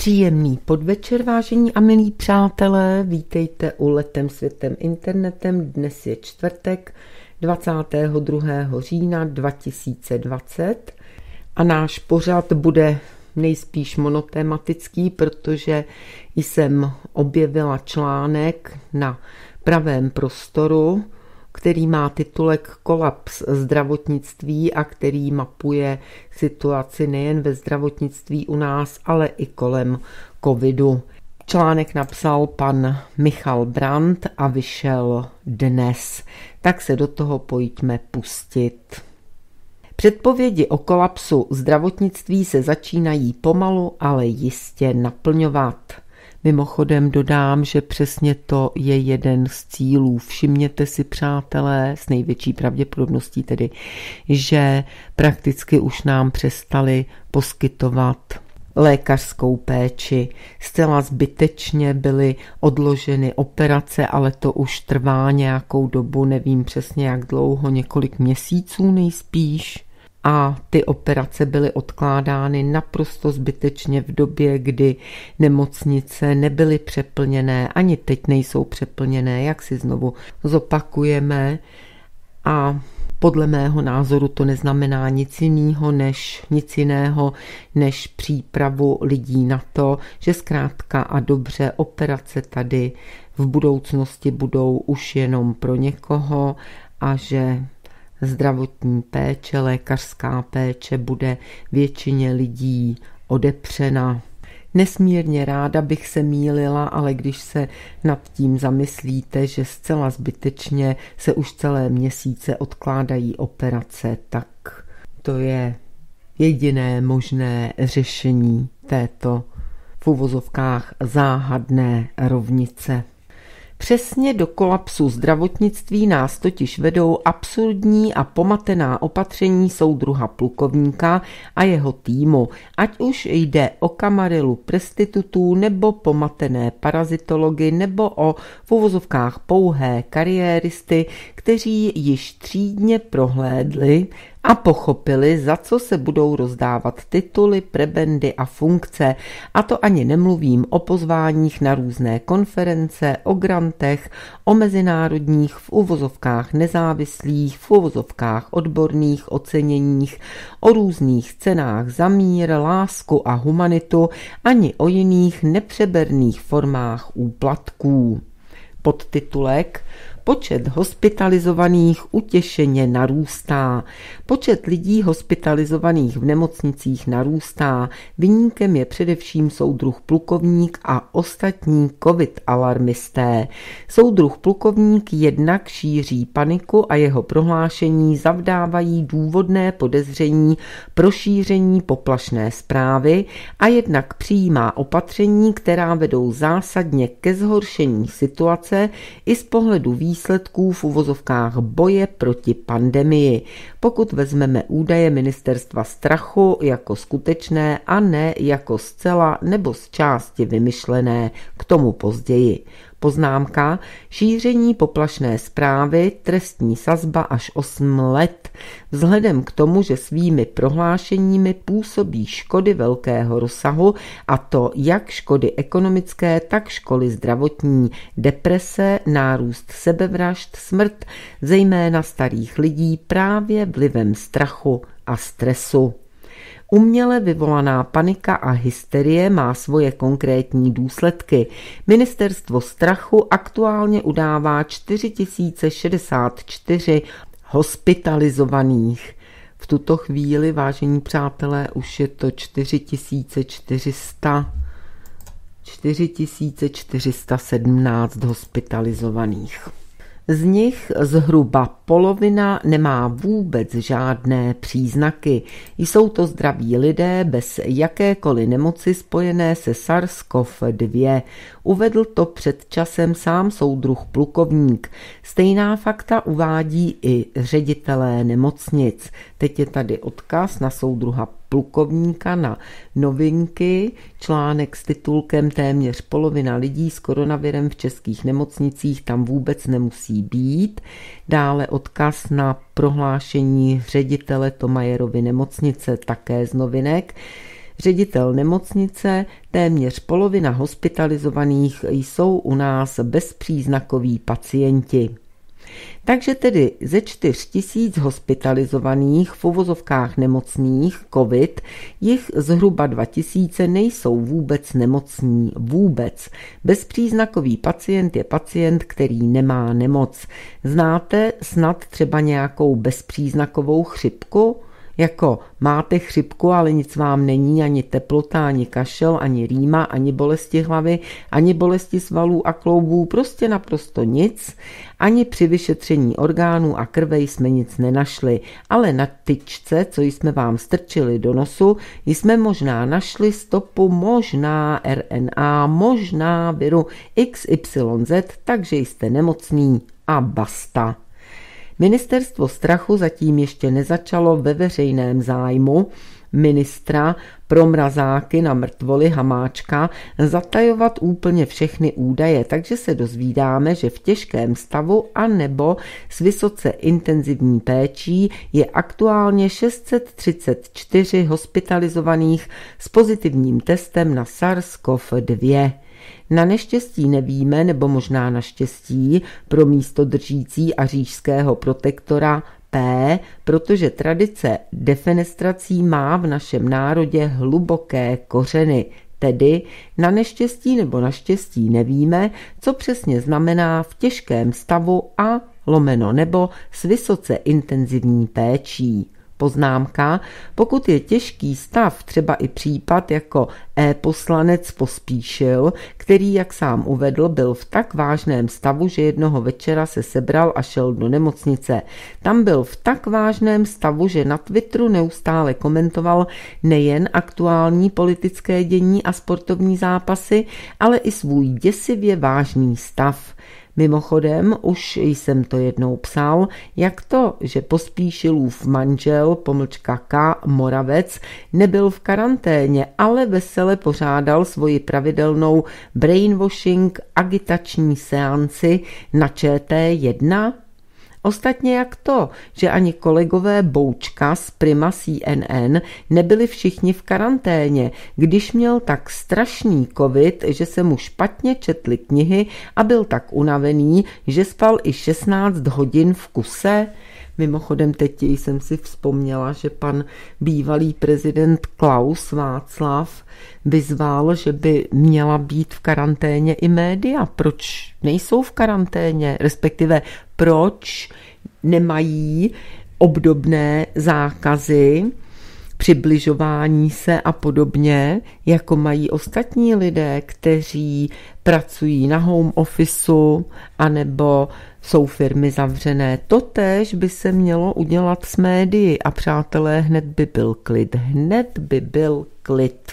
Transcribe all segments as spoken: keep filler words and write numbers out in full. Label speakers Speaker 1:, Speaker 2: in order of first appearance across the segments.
Speaker 1: Příjemný podvečer, vážení a milí přátelé, vítejte u Letem světem internetem. Dnes je čtvrtek, dvacátého druhého října dva tisíce dvacet a náš pořad bude nejspíš monotematický, protože jsem objevila článek na Pravém prostoru, který má titulek Kolaps zdravotnictví a který mapuje situaci nejen ve zdravotnictví u nás, ale i kolem covidu. Článek napsal pan Michal Brandt a vyšel dnes. Tak se do toho pojďme pustit. Předpovědi o kolapsu zdravotnictví se začínají pomalu, ale jistě naplňovat. Mimochodem dodám, že přesně to je jeden z cílů. Všimněte si, přátelé, s největší pravděpodobností tedy, že prakticky už nám přestali poskytovat lékařskou péči. Zcela zbytečně byly odloženy operace, ale to už trvá nějakou dobu, nevím přesně jak dlouho, několik měsíců nejspíš. A ty operace byly odkládány naprosto zbytečně v době, kdy nemocnice nebyly přeplněné, ani teď nejsou přeplněné, jak si znovu zopakujeme. A podle mého názoru to neznamená nic jiného, než, nic jiného, než přípravu lidí na to, že zkrátka a dobře operace tady v budoucnosti budou už jenom pro někoho a že zdravotní péče, lékařská péče bude většině lidí odepřena. Nesmírně ráda bych se mýlila, ale když se nad tím zamyslíte, že zcela zbytečně se už celé měsíce odkládají operace, tak to je jediné možné řešení této v uvozovkách záhadné rovnice. Přesně do kolapsu zdravotnictví nás totiž vedou absurdní a pomatená opatření soudruha plukovníka a jeho týmu, ať už jde o kamarilu prostitutů nebo pomatené parazitology nebo o v uvozovkách pouhé kariéristy, kteří již třídně prohlédli a pochopili, za co se budou rozdávat tituly, prebendy a funkce. A to ani nemluvím o pozváních na různé konference, o grantech, o mezinárodních v uvozovkách nezávislých, v uvozovkách odborných oceněních, o různých cenách za mír, lásku a humanitu, ani o jiných nepřeberných formách úplatků. Podtitulek Počet hospitalizovaných utěšeně narůstá. Počet lidí hospitalizovaných v nemocnicích narůstá. Viníkem je především soudruh plukovník a ostatní covid alarmisté. Soudruh plukovník jednak šíří paniku a jeho prohlášení zavdávají důvodné podezření pro šíření poplašné zprávy a jednak přijímá opatření, která vedou zásadně ke zhoršení situace i z pohledu výsledků výsledků v uvozovkách boje proti pandemii, pokud vezmeme údaje ministerstva strachu jako skutečné a ne jako zcela nebo z části vymyšlené, k tomu později. Poznámka, šíření poplašné zprávy, trestní sazba až osm let, vzhledem k tomu, že svými prohlášeními působí škody velkého rozsahu, a to jak škody ekonomické, tak škody zdravotní, deprese, nárůst sebevražd, smrt, zejména starých lidí právě vlivem strachu a stresu. Uměle vyvolaná panika a hysterie má svoje konkrétní důsledky. Ministerstvo strachu aktuálně udává čtyři tisíce šedesát čtyři hospitalizovaných. V tuto chvíli, vážení přátelé, už je to čtyři tisíce čtyři sta sedmnáct hospitalizovaných. Z nich zhruba polovina nemá vůbec žádné příznaky. Jsou to zdraví lidé bez jakékoliv nemoci spojené se SARS-CoV dva. Uvedl to před časem sám soudruh plukovník. Stejná fakta uvádí i ředitelé nemocnic. Teď je tady odkaz na soudruha plukovníka na Novinky, článek s titulkem Téměř polovina lidí s koronavirem v českých nemocnicích tam vůbec nemusí být. Dále odkaz na prohlášení ředitele Thomayerovy nemocnice, také z Novinek. ředitel nemocnice, téměř polovina hospitalizovaných jsou u nás bezpříznakoví pacienti. Takže tedy ze čtyř tisíc hospitalizovaných v uvozovkách nemocných COVID jich zhruba dva tisíce nejsou vůbec nemocní. Vůbec. Bezpříznakový pacient je pacient, který nemá nemoc. Znáte snad třeba nějakou bezpříznakovou chřipku? Jako máte chřipku, ale nic vám není, ani teplota, ani kašel, ani rýma, ani bolesti hlavy, ani bolesti svalů a kloubů, prostě naprosto nic. Ani při vyšetření orgánů a krve jsme nic nenašli, ale na tyčce, co jsme vám strčili do nosu, jsme možná našli stopu, možná R N A, možná viru X Y Z, takže jste nemocný a basta. Ministerstvo strachu zatím ještě nezačalo ve veřejném zájmu ministra pro mrazáky na mrtvoly Hamáčka zatajovat úplně všechny údaje, takže se dozvídáme, že v těžkém stavu a nebo s vysoce intenzivní péčí je aktuálně šest set třicet čtyři hospitalizovaných s pozitivním testem na SARS-C o V dva. Na neštěstí nevíme, nebo možná naštěstí, pro místodržící a říšského protektora P, protože tradice defenestrací má v našem národě hluboké kořeny. Tedy na neštěstí nebo naštěstí nevíme, co přesně znamená v těžkém stavu a lomeno nebo s vysoce intenzivní péčí. Poznámka, pokud je těžký stav, třeba i případ jako e-poslanec Pospíšil, který, jak sám uvedl, byl v tak vážném stavu, že jednoho večera se sebral a šel do nemocnice. Tam byl v tak vážném stavu, že na Twitteru neustále komentoval nejen aktuální politické dění a sportovní zápasy, ale i svůj děsivě vážný stav. Mimochodem, už jsem to jednou psal, jak to, že Pospíšilův manžel, pomlčka K. Moravec, nebyl v karanténě, ale vesele pořádal svoji pravidelnou brainwashing agitační seanci na Č T jedna? Ostatně jak to, že ani kolegové Boučka z Prima C N N nebyli všichni v karanténě, když měl tak strašný covid, že se mu špatně četly knihy a byl tak unavený, že spal i šestnáct hodin v kuse? Mimochodem teď jsem si vzpomněla, že pan bývalý prezident Klaus Václav vyzval, že by měla být v karanténě i média. Proč nejsou v karanténě? Respektive proč nemají obdobné zákazy, přibližování se a podobně, jako mají ostatní lidé, kteří pracují na home officeu anebo jsou firmy zavřené. Totéž by se mělo udělat s médii a přátelé, hned by byl klid. Hned by byl klid.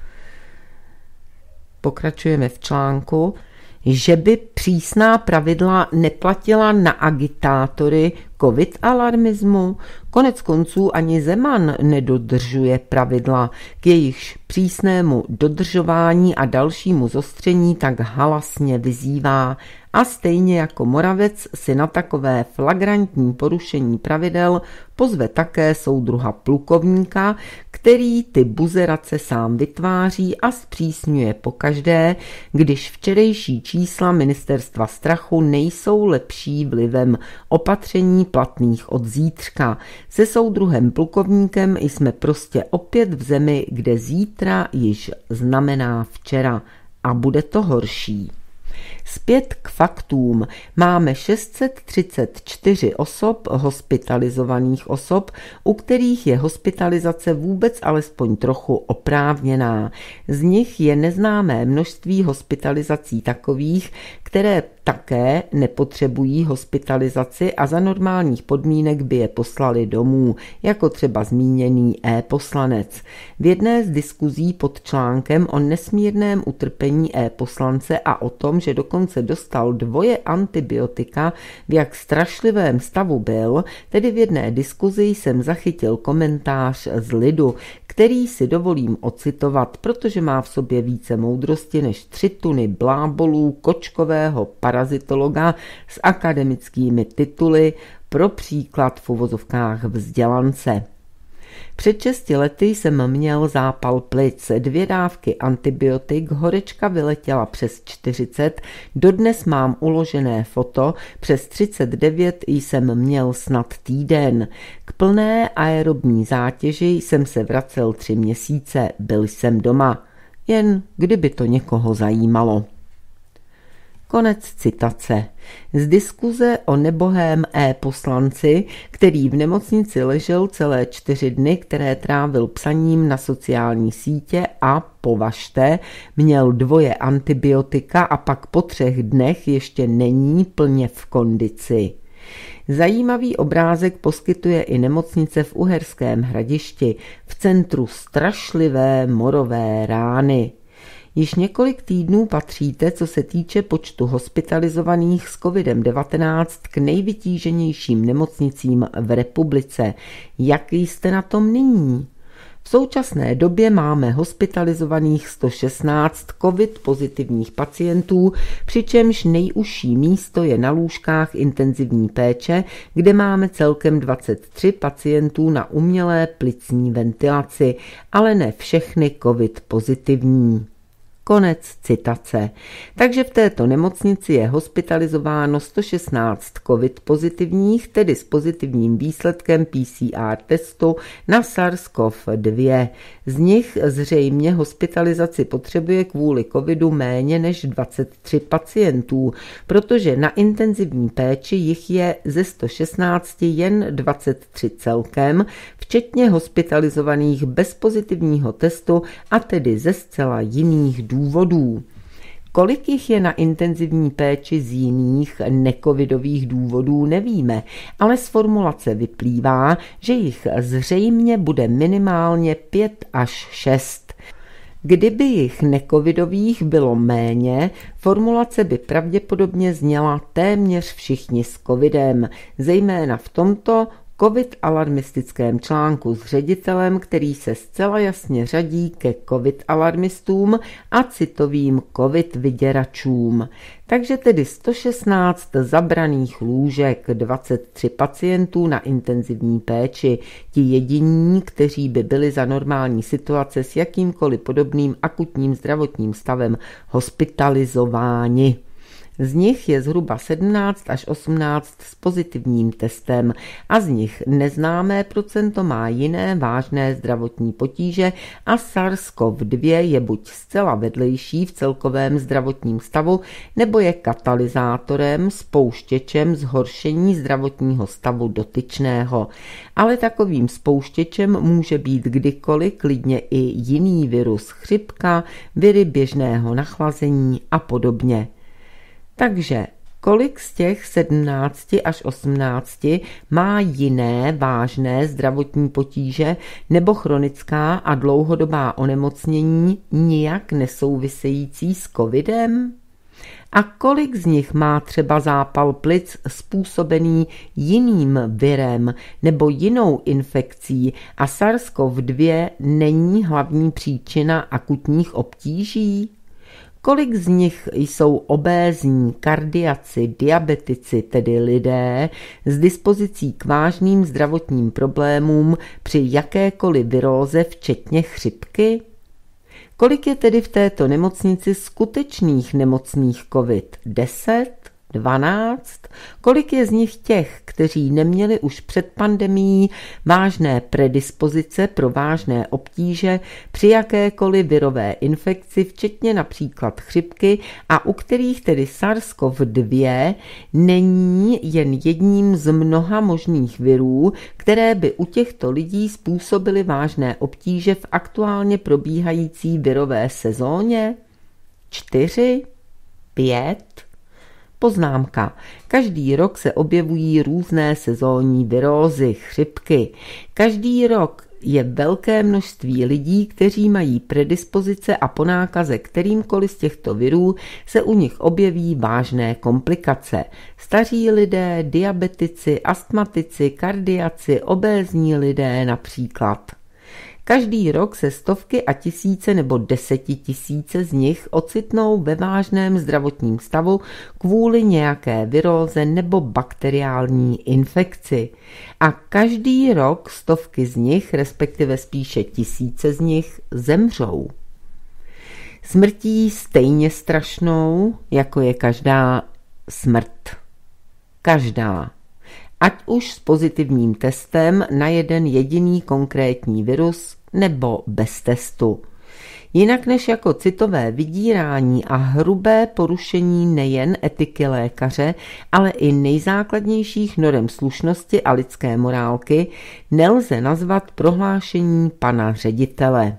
Speaker 1: Pokračujeme v článku, že by přísná pravidla neplatila na agitátory covid alarmismu. Konec konců ani Zeman nedodržuje pravidla, k jejichž přísnému dodržování a dalšímu zostření tak halasně vyzývá. A stejně jako Moravec si na takové flagrantní porušení pravidel pozve také soudruha plukovníka, který ty buzerace sám vytváří a zpřísňuje pokaždé, když včerejší čísla ministerstva strachu nejsou lepší vlivem opatření platných od zítřka. Se soudruhem plukovníkem jsme prostě opět v zemi, kde zítra již znamená včera a bude to horší. Zpět k faktům. Máme šest set třicet čtyři osob, hospitalizovaných osob, u kterých je hospitalizace vůbec alespoň trochu oprávněná. Z nich je neznámé množství hospitalizací takových, které také nepotřebují hospitalizaci a za normálních podmínek by je poslali domů, jako třeba zmíněný e-poslanec. V jedné z diskuzí pod článkem o nesmírném utrpení e-poslance a o tom, že dokonce dostal dvoje antibiotika, v jak strašlivém stavu byl, tedy v jedné diskuzi jsem zachytil komentář z lidu, který si dovolím ocitovat, protože má v sobě více moudrosti než tři tuny blábolů kočkového parazitologa s akademickými tituly, pro příklad v uvozovkách vzdělance. Před šesti lety jsem měl zápal plic, dvě dávky antibiotik, horečka vyletěla přes čtyřicet, dodnes mám uložené foto, přes třicet devět jsem měl snad týden. K plné aerobní zátěži jsem se vracel tři měsíce, byl jsem doma. Jen kdyby to někoho zajímalo. Konec citace. Z diskuze o nebohém e-poslanci, který v nemocnici ležel celé čtyři dny, které trávil psaním na sociální sítě a, považte, měl dvoje antibiotika a pak po třech dnech ještě není plně v kondici. Zajímavý obrázek poskytuje i nemocnice v Uherském Hradišti, v centru strašlivé morové rány. Již několik týdnů patříte, co se týče počtu hospitalizovaných s kovidem devatenáct, k nejvytíženějším nemocnicím v republice. Jaký jste na tom nyní? V současné době máme hospitalizovaných sto šestnáct covid pozitivních pacientů, přičemž nejužší místo je na lůžkách intenzivní péče, kde máme celkem dvacet tři pacientů na umělé plicní ventilaci, ale ne všechny covid pozitivní. Konec citace. Takže v této nemocnici je hospitalizováno sto šestnáct covid pozitivních, tedy s pozitivním výsledkem P C R testu na SARS-C o V dva. Z nich zřejmě hospitalizaci potřebuje kvůli covidu méně než dvacet tři pacientů, protože na intenzivní péči jich je ze sto šestnáct jen dvacet tři celkem, včetně hospitalizovaných bez pozitivního testu a tedy ze zcela jiných důvodů. Kolik jich je na intenzivní péči z jiných necovidových důvodů, nevíme, ale z formulace vyplývá, že jich zřejmě bude minimálně pět až šest. Kdyby jich necovidových bylo méně, formulace by pravděpodobně zněla téměř všichni s covidem, zejména v tomto covid alarmistickém článku s ředitelem, který se zcela jasně řadí ke covid alarmistům a citovým covid vyděračům. Takže tedy sto šestnáct zabraných lůžek, dvacet tři pacientů na intenzivní péči, ti jediní, kteří by byli za normální situace s jakýmkoliv podobným akutním zdravotním stavem hospitalizováni. Z nich je zhruba sedmnáct až osmnáct s pozitivním testem a z nich neznámé procento má jiné vážné zdravotní potíže a SARS-C o V dva je buď zcela vedlejší v celkovém zdravotním stavu, nebo je katalyzátorem, spouštěčem zhoršení zdravotního stavu dotyčného. Ale takovým spouštěčem může být kdykoliv klidně i jiný virus, chřipka, viry běžného nachlazení a podobně. Takže kolik z těch sedmnácti až osmnácti má jiné vážné zdravotní potíže nebo chronická a dlouhodobá onemocnění nijak nesouvisející s covidem? A kolik z nich má třeba zápal plic způsobený jiným virem nebo jinou infekcí a SARS-C o V dva není hlavní příčina akutních obtíží? Kolik z nich jsou obézní, kardiaci, diabetici, tedy lidé s dispozicí k vážným zdravotním problémům při jakékoliv viróze, včetně chřipky? Kolik je tedy v této nemocnici skutečných nemocných covid? deset? dvanáct? Kolik je z nich těch, kteří neměli už před pandemií vážné predispozice pro vážné obtíže při jakékoliv virové infekci, včetně například chřipky, a u kterých tedy SARS-C o V dva není jen jedním z mnoha možných virů, které by u těchto lidí způsobily vážné obtíže v aktuálně probíhající virové sezóně? Čtyři? Pět? Poznámka. Každý rok se objevují různé sezónní virózy, chřipky. Každý rok je velké množství lidí, kteří mají predispozice a po nákaze kterýmkoliv z těchto virů se u nich objeví vážné komplikace. Staří lidé, diabetici, astmatici, kardiaci, obézní lidé například. Každý rok se stovky a tisíce nebo desetitisíce z nich ocitnou ve vážném zdravotním stavu kvůli nějaké viróze nebo bakteriální infekci. A každý rok stovky z nich, respektive spíše tisíce z nich, zemřou. Smrtí stejně strašnou, jako je každá smrt. Každá. Ať už s pozitivním testem na jeden jediný konkrétní virus nebo bez testu. Jinak než jako citové vydírání a hrubé porušení nejen etiky lékaře, ale i nejzákladnějších norem slušnosti a lidské morálky nelze nazvat prohlášení pana ředitele.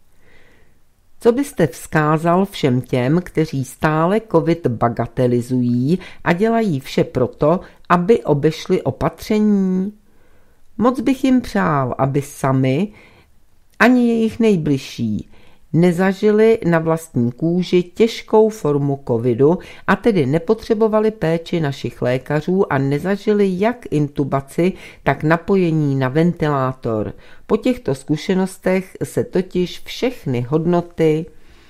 Speaker 1: Co byste vzkázal všem těm, kteří stále covid bagatelizují a dělají vše proto, aby obešli opatření? Moc bych jim přál, aby sami, ani jejich nejbližší, nezažili na vlastní kůži těžkou formu covidu a tedy nepotřebovali péči našich lékařů a nezažili jak intubaci, tak napojení na ventilátor. Po těchto zkušenostech se totiž všechny hodnoty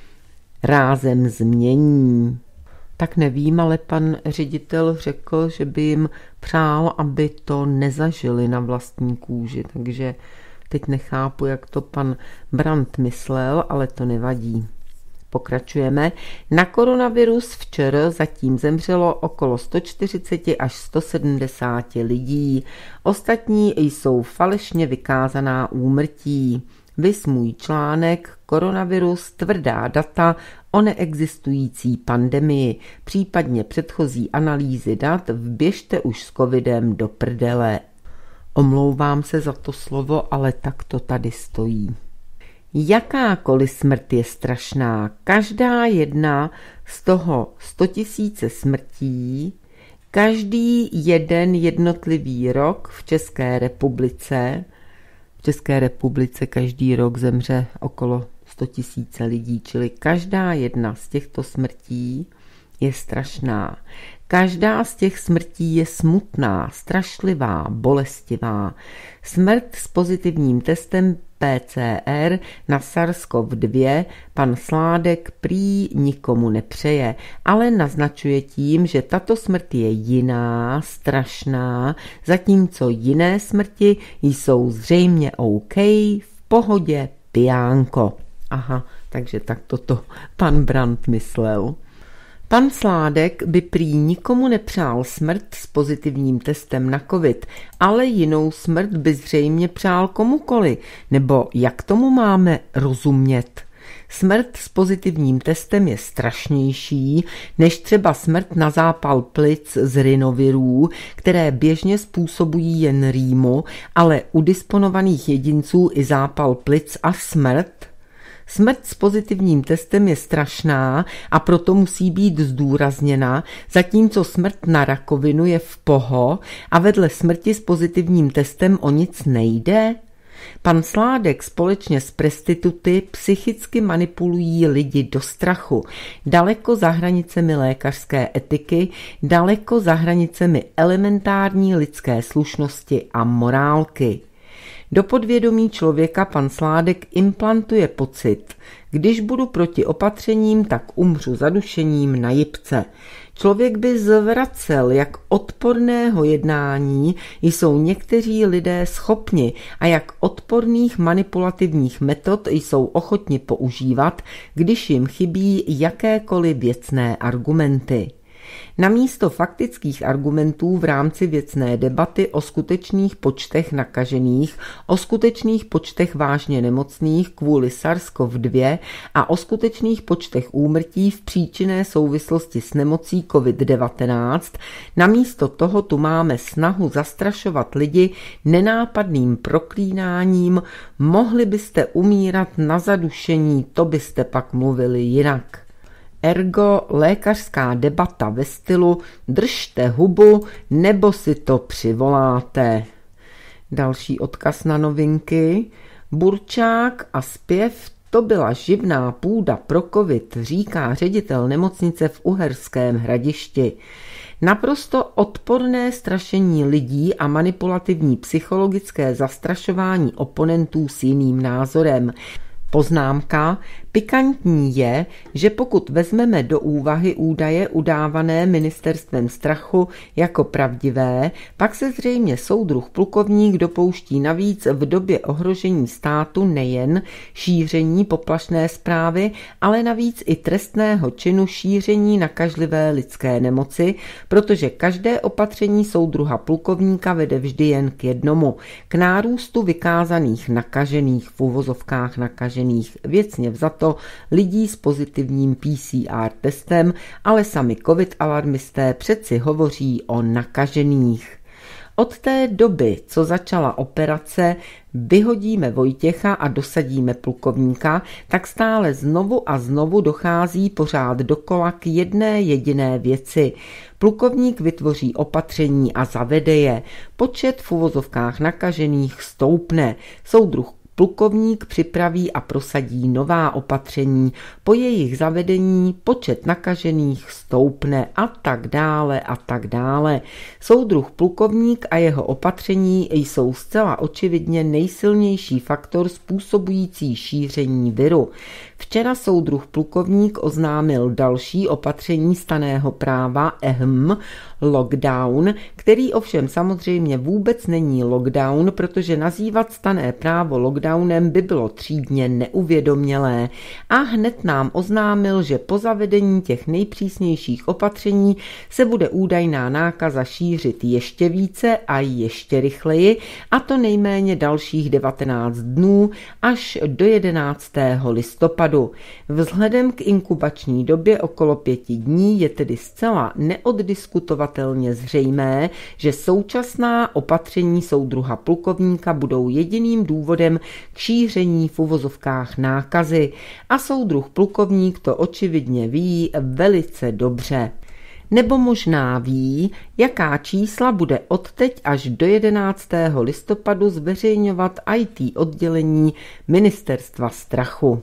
Speaker 1: rázem změní. Tak nevím, ale pan ředitel řekl, že by jim přál, aby to nezažili na vlastní kůži, takže teď nechápu, jak to pan Brandt myslel, ale to nevadí. Pokračujeme. Na koronavirus včera zatím zemřelo okolo sto čtyřicet až sto sedmdesát lidí. Ostatní jsou falešně vykázaná úmrtí. Viz můj článek Koronavirus tvrdá data o neexistující pandemii, případně předchozí analýzy dat vběžte už s covidem do prdele. Omlouvám se za to slovo, ale tak to tady stojí. Jakákoliv smrt je strašná, každá jedna z toho sto tisíce smrtí, každý jeden jednotlivý rok v České republice, v České republice každý rok zemře okolo sto tisíce lidí, čili každá jedna z těchto smrtí je strašná. Každá z těch smrtí je smutná, strašlivá, bolestivá. Smrt s pozitivním testem P C R na SARS-CoV dva pan Sládek prý nikomu nepřeje, ale naznačuje tím, že tato smrt je jiná, strašná, zatímco jiné smrti jsou zřejmě OK, v pohodě, pijánko. Aha, takže tak toto pan Brandt myslel. Pan Sládek by prý nikomu nepřál smrt s pozitivním testem na covid, ale jinou smrt by zřejmě přál komukoli, nebo jak tomu máme rozumět? Smrt s pozitivním testem je strašnější než třeba smrt na zápal plic z rinovirů, které běžně způsobují jen rýmu, ale u disponovaných jedinců i zápal plic a smrt. Smrt s pozitivním testem je strašná a proto musí být zdůrazněna, zatímco smrt na rakovinu je v poho a vedle smrti s pozitivním testem o nic nejde. Pan Sládek společně s prostituty psychicky manipulují lidi do strachu, daleko za hranicemi lékařské etiky, daleko za hranicemi elementární lidské slušnosti a morálky. Do podvědomí člověka pan Sládek implantuje pocit, když budu proti opatřením, tak umřu zadušením na jipce. Člověk by zvracel, jak odporného jednání jsou někteří lidé schopni a jak odporných manipulativních metod jsou ochotni používat, když jim chybí jakékoliv věcné argumenty. Namísto faktických argumentů v rámci věcné debaty o skutečných počtech nakažených, o skutečných počtech vážně nemocných kvůli SARS-CoV dva a o skutečných počtech úmrtí v příčinné souvislosti s nemocí covid devatenáct, namísto toho tu máme snahu zastrašovat lidi nenápadným proklínáním, mohli byste umírat na zadušení, to byste pak mluvili jinak. Ergo lékařská debata ve stylu držte hubu nebo si to přivoláte. Další odkaz na novinky. Burčák a zpěv To byla živná půda pro covid, říká ředitel nemocnice v Uherském Hradišti. Naprosto odporné strašení lidí a manipulativní psychologické zastrašování oponentů s jiným názorem. Poznámka. Pikantní je, že pokud vezmeme do úvahy údaje udávané ministerstvem strachu jako pravdivé, pak se zřejmě soudruh plukovník dopouští navíc v době ohrožení státu nejen šíření poplašné zprávy, ale navíc i trestného činu šíření nakažlivé lidské nemoci, protože každé opatření soudruha plukovníka vede vždy jen k jednomu, k nárůstu vykázaných nakažených, v uvozovkách nakažených, věcně vzato lidí s pozitivním P C R testem, ale sami covid alarmisté přeci hovoří o nakažených. Od té doby, co začala operace Vyhodíme Vojtěcha a dosadíme plukovníka, tak stále znovu a znovu dochází pořád dokola k jedné jediné věci. Plukovník vytvoří opatření a zavede je. Počet v uvozovkách nakažených stoupne. Soudruh plukovník připraví a prosadí nová opatření, po jejich zavedení počet nakažených stoupne a tak dále a tak dále. Soudruh plukovník a jeho opatření jsou zcela očividně nejsilnější faktor způsobující šíření viru. Včera soudruh plukovník oznámil další opatření stanného práva ehm, lockdown, který ovšem samozřejmě vůbec není lockdown, protože nazývat stanné právo lockdownem by bylo třídně neuvědomělé, a hned nám oznámil, že po zavedení těch nejpřísnějších opatření se bude údajná nákaza šířit ještě více a ještě rychleji, a to nejméně dalších devatenáct dnů až do jedenáctého listopadu. Vzhledem k inkubační době okolo pěti dní je tedy zcela neoddiskutovatelně zřejmé, že současná opatření soudruha plukovníka budou jediným důvodem k šíření v uvozovkách nákazy. A soudruh plukovník to očividně ví velice dobře. Nebo možná ví, jaká čísla bude odteď až do jedenáctého listopadu zveřejňovat í té oddělení ministerstva strachu.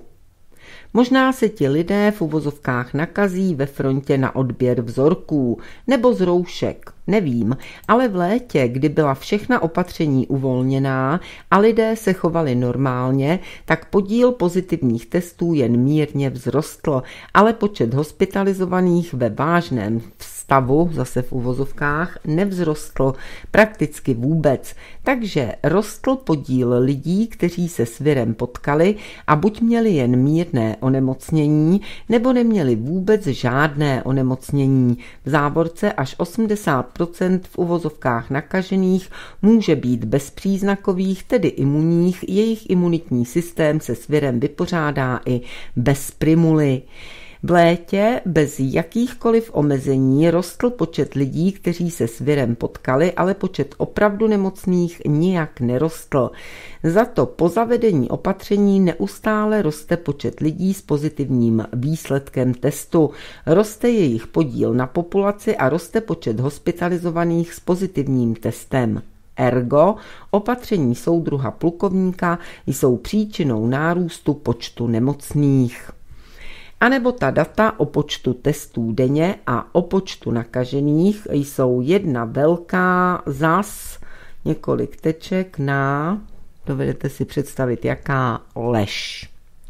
Speaker 1: Možná se ti lidé v uvozovkách nakazí ve frontě na odběr vzorků nebo z roušek, nevím, ale v létě, kdy byla všechna opatření uvolněná a lidé se chovali normálně, tak podíl pozitivních testů jen mírně vzrostl, ale počet hospitalizovaných ve vážném stavu, zase v uvozovkách, nevzrostl prakticky vůbec, takže rostl podíl lidí, kteří se s virem potkali a buď měli jen mírné onemocnění, nebo neměli vůbec žádné onemocnění. V závorce až osmdesát procent v uvozovkách nakažených může být bezpříznakových, tedy imunních, jejich imunitní systém se s virem vypořádá i bez primuly. V létě bez jakýchkoliv omezení rostl počet lidí, kteří se s virem potkali, ale počet opravdu nemocných nijak nerostl. Za to po zavedení opatření neustále roste počet lidí s pozitivním výsledkem testu, roste jejich podíl na populaci a roste počet hospitalizovaných s pozitivním testem. Ergo, opatření soudruha plukovníka jsou příčinou nárůstu počtu nemocných. A nebo ta data o počtu testů denně a o počtu nakažených jsou jedna velká zas, několik teček na, dovedete si představit, jaká lež.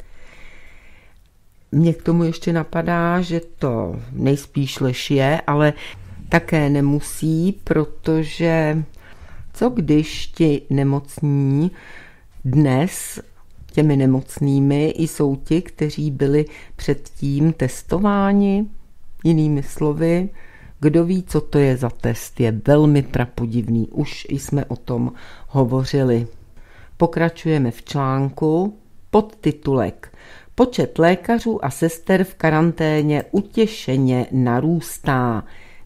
Speaker 1: Mně k tomu ještě napadá, že to nejspíš lež je, ale také nemusí, protože co když ti nemocní dnes těmi nemocnými jsou ti, kteří byli předtím testováni? Jinými slovy, kdo ví, co to je za test, je velmi prapodivný. Už jsme o tom hovořili. Pokračujeme v článku. Podtitulek. Počet lékařů a sester v karanténě utěšeně narůstá.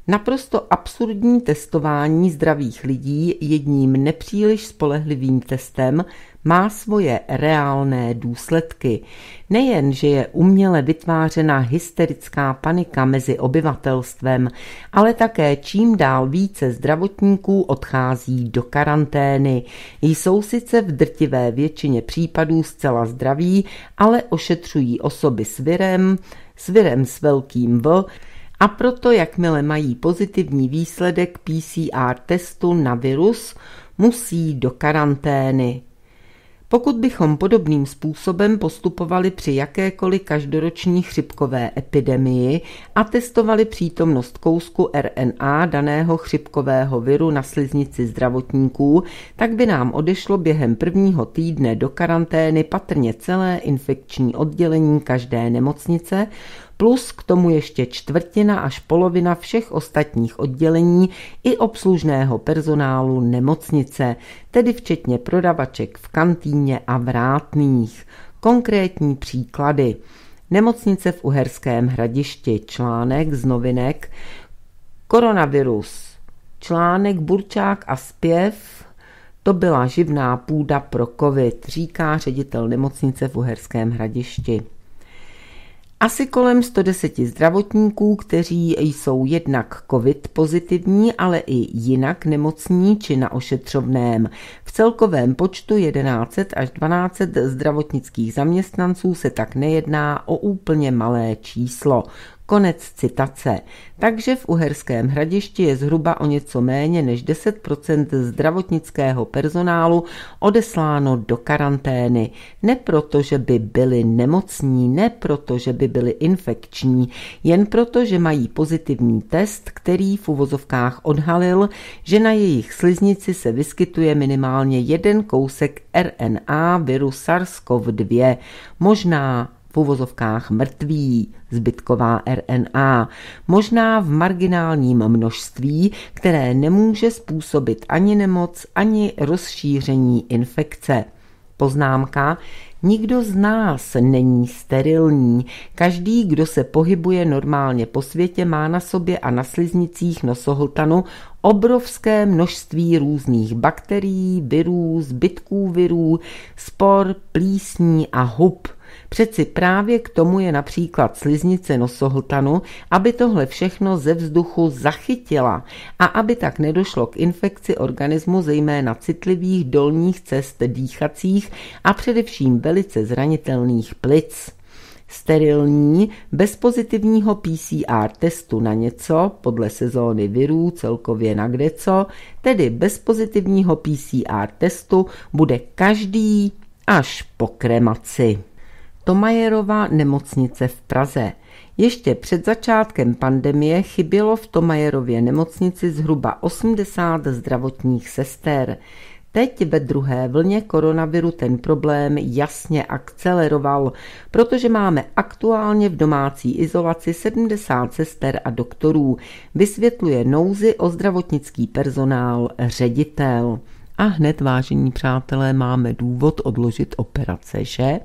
Speaker 1: Naprosto absurdní testování zdravých lidí jedním nepříliš spolehlivým testem má svoje reálné důsledky. Nejen, že je uměle vytvářena hysterická panika mezi obyvatelstvem, ale také čím dál více zdravotníků odchází do karantény. Jsou sice v drtivé většině případů zcela zdraví, ale ošetřují osoby s virem, s virem s velkým V, a proto, jakmile mají pozitivní výsledek P C R testu na virus, musí do karantény. Pokud bychom podobným způsobem postupovali při jakékoliv každoroční chřipkové epidemii a testovali přítomnost kousku R N A daného chřipkového viru na sliznici zdravotníků, tak by nám odešlo během prvního týdne do karantény patrně celé infekční oddělení každé nemocnice, plus k tomu ještě čtvrtina až polovina všech ostatních oddělení i obslužného personálu nemocnice, tedy včetně prodavaček v kantýně a vrátných. Konkrétní příklady. Nemocnice v Uherském Hradišti, článek z novinek Koronavirus, článek Burčák a zpěv, to byla živná půda pro covid, říká ředitel nemocnice v Uherském Hradišti. Asi kolem sto deset zdravotníků, kteří jsou jednak covid pozitivní, ale i jinak nemocní či na ošetřovném. V celkovém počtu tisíc sto až dvanáct set zdravotnických zaměstnanců se tak nejedná o úplně malé číslo. Konec citace. Takže v Uherském Hradišti je zhruba o něco méně než deset procent zdravotnického personálu odesláno do karantény. Ne proto, že by byli nemocní, ne proto, že by byli infekční, jen proto, že mají pozitivní test, který v uvozovkách odhalil, že na jejich sliznici se vyskytuje minimálně jeden kousek R N A viru SARS CoV dva, možná v uvozovkách mrtví, zbytková R N A, možná v marginálním množství, které nemůže způsobit ani nemoc, ani rozšíření infekce. Poznámka: nikdo z nás není sterilní. Každý, kdo se pohybuje normálně po světě, má na sobě a na sliznicích nosohltanu obrovské množství různých bakterií, virů, zbytků virů, spor, plísní a hub. Přeci právě k tomu je například sliznice nosohltanu, aby tohle všechno ze vzduchu zachytila a aby tak nedošlo k infekci organismu, zejména citlivých dolních cest dýchacích a především velice zranitelných plic. Sterilní, bez pozitivního P C R testu na něco, podle sezóny virů celkově na kdeco, tedy bez pozitivního P C R testu bude každý až po kremaci. Tomajerova nemocnice v Praze. Ještě před začátkem pandemie chybělo v Tomajerově nemocnici zhruba osmdesát zdravotních sester. Teď ve druhé vlně koronaviru ten problém jasně akceleroval, protože máme aktuálně v domácí izolaci sedmdesát sester a doktorů, vysvětluje nouzi o zdravotnický personál ředitel. A hned, vážení přátelé, máme důvod odložit operace, že?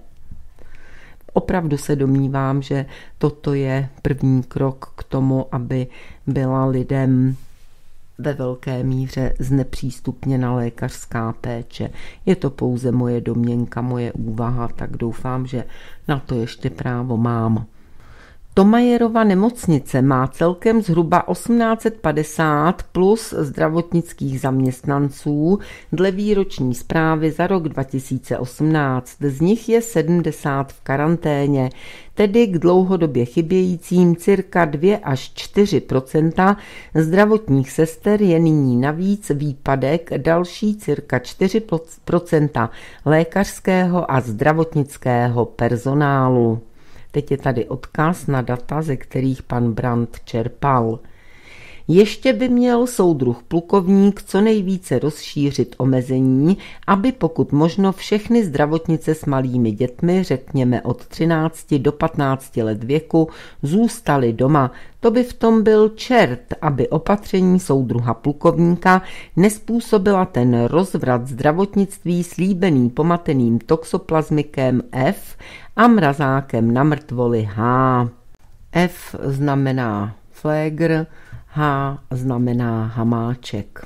Speaker 1: Opravdu se domnívám, že toto je první krok k tomu, aby byla lidem ve velké míře znepřístupněna lékařská péče. Je to pouze moje domněnka, moje úvaha, tak doufám, že na to ještě právo mám. Tomajerova nemocnice má celkem zhruba tisíc osm set padesát plus zdravotnických zaměstnanců dle výroční zprávy za rok dva tisíce osmnáct. Z nich je sedmdesát v karanténě, tedy k dlouhodobě chybějícím cirka dva až čtyři procenta zdravotních sester je nyní navíc výpadek další cirka čtyři procenta lékařského a zdravotnického personálu. Teď je tady odkaz na data, ze kterých pan Brandt čerpal. Ještě by měl soudruh plukovník co nejvíce rozšířit omezení, aby pokud možno všechny zdravotnice s malými dětmi, řekněme od třinácti do patnácti let věku, zůstaly doma. To by v tom byl čert, aby opatření soudruha plukovníka nespůsobila ten rozvrat zdravotnictví slíbený pomateným toxoplasmikem F a mrazákem na mrtvoli H. F znamená Flegr, H znamená Hamáček.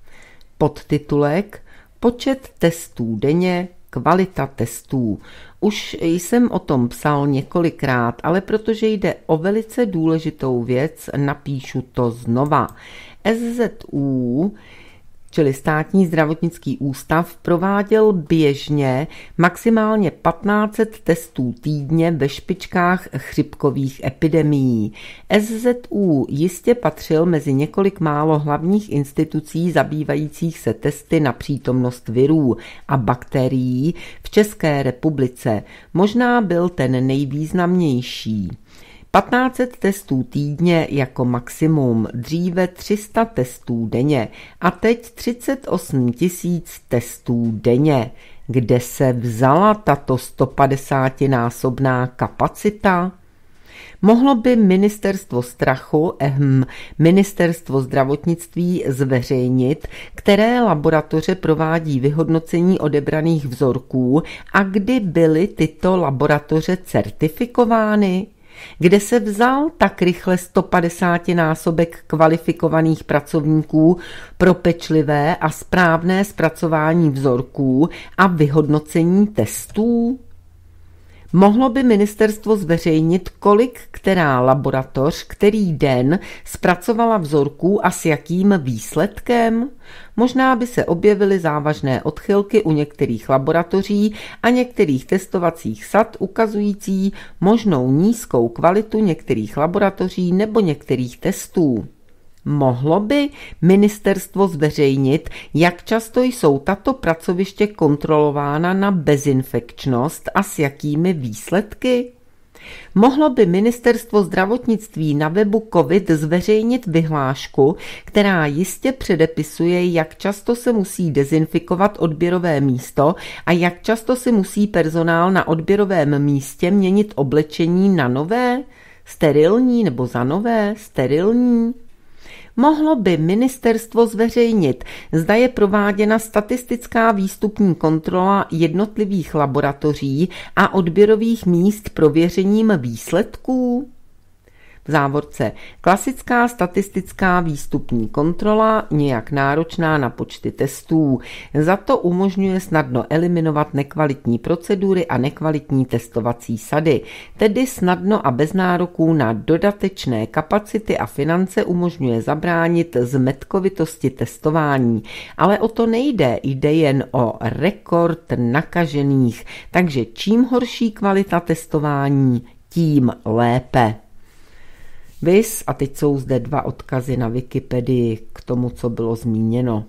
Speaker 1: Podtitulek Počet testů denně, kvalita testů. Už jsem o tom psal několikrát, ale protože jde o velice důležitou věc, napíšu to znova. S Z U, čili Státní zdravotnický ústav, prováděl běžně maximálně patnáct set testů týdně ve špičkách chřipkových epidemií. S Z U jistě patřil mezi několik málo hlavních institucí zabývajících se testy na přítomnost virů a bakterií v České republice. Možná byl ten nejvýznamnější. patnáct set testů týdně jako maximum, dříve tři sta testů denně a teď třicet osm tisíc testů denně. Kde se vzala tato stopadesátinásobná kapacita? Mohlo by ministerstvo strachu, ehm, ministerstvo zdravotnictví zveřejnit, které laboratoře provádí vyhodnocení odebraných vzorků a kdy byly tyto laboratoře certifikovány? Kde se vzal tak rychle stopadesátinásobek kvalifikovaných pracovníků pro pečlivé a správné zpracování vzorků a vyhodnocení testů? Mohlo by ministerstvo zveřejnit, kolik která laboratoř, který den zpracovala vzorků a s jakým výsledkem? Možná by se objevily závažné odchylky u některých laboratoří a některých testovacích sad ukazující možnou nízkou kvalitu některých laboratoří nebo některých testů. Mohlo by ministerstvo zveřejnit, jak často jsou tato pracoviště kontrolována na bezinfekčnost a s jakými výsledky? Mohlo by ministerstvo zdravotnictví na webu COVID zveřejnit vyhlášku, která jistě předepisuje, jak často se musí dezinfikovat odběrové místo a jak často si musí personál na odběrovém místě měnit oblečení na nové, sterilní nebo za nové, sterilní? Mohlo by ministerstvo zveřejnit, zda je prováděna statistická výstupní kontrola jednotlivých laboratoří a odběrových míst prověřením výsledků? V závorce klasická statistická výstupní kontrola, nějak náročná na počty testů. Za to umožňuje snadno eliminovat nekvalitní procedury a nekvalitní testovací sady. Tedy snadno a bez nároků na dodatečné kapacity a finance umožňuje zabránit zmetkovitosti testování. Ale o to nejde, jde jen o rekord nakažených. Takže čím horší kvalita testování, tím lépe. Vis, a teď jsou zde dva odkazy na Wikipedii k tomu, co bylo zmíněno.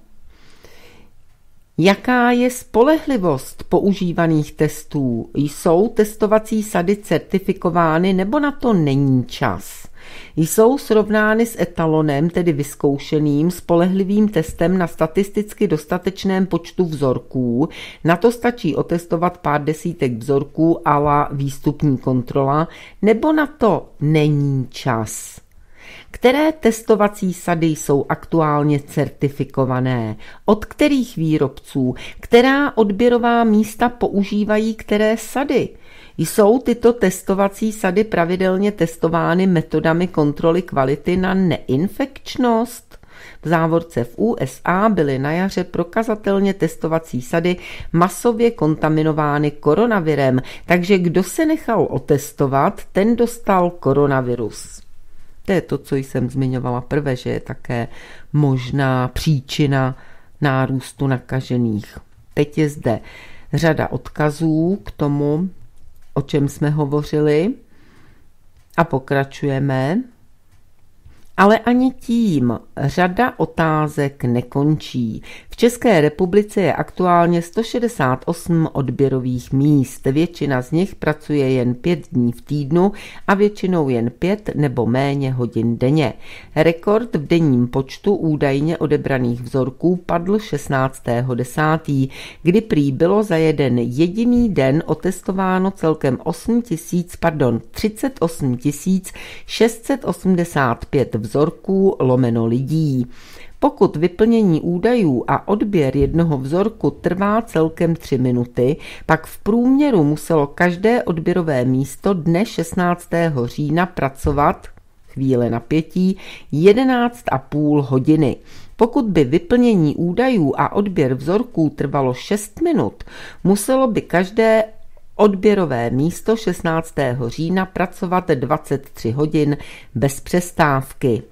Speaker 1: Jaká je spolehlivost používaných testů? Jsou testovací sady certifikovány nebo na to není čas? Jsou srovnány s etalonem, tedy vyzkoušeným spolehlivým testem na statisticky dostatečném počtu vzorků. Na to stačí otestovat pár desítek vzorků a la výstupní kontrola, nebo na to není čas? Které testovací sady jsou aktuálně certifikované? Od kterých výrobců? Která odběrová místa používají které sady? Jsou tyto testovací sady pravidelně testovány metodami kontroly kvality na neinfekčnost? V závorce v U S A byly na jaře prokazatelně testovací sady masově kontaminovány koronavirem, takže kdo se nechal otestovat, ten dostal koronavirus. To je to, co jsem zmiňovala prvé, že je také možná příčina nárůstu nakažených. Teď je zde řada odkazů k tomu, o čem jsme hovořili, a pokračujeme. Ale ani tím řada otázek nekončí. V České republice je aktuálně sto šedesát osm odběrových míst. Většina z nich pracuje jen pět dní v týdnu a většinou jen pět nebo méně hodin denně. Rekord v denním počtu údajně odebraných vzorků padl šestnáctého desátého kdy prý bylo za jeden jediný den otestováno celkem osm tisíc, pardon, třicet osm tisíc šest set osmdesát pět vzorků lomeno lidí. Pokud vyplnění údajů a odběr jednoho vzorku trvá celkem tři minuty, pak v průměru muselo každé odběrové místo dne šestnáctého října pracovat chvíle napětí, jedenáct a půl hodiny. Pokud by vyplnění údajů a odběr vzorků trvalo šest minut, muselo by každé odběrové místo šestnáctého října pracovat dvacet tři hodin bez přestávky.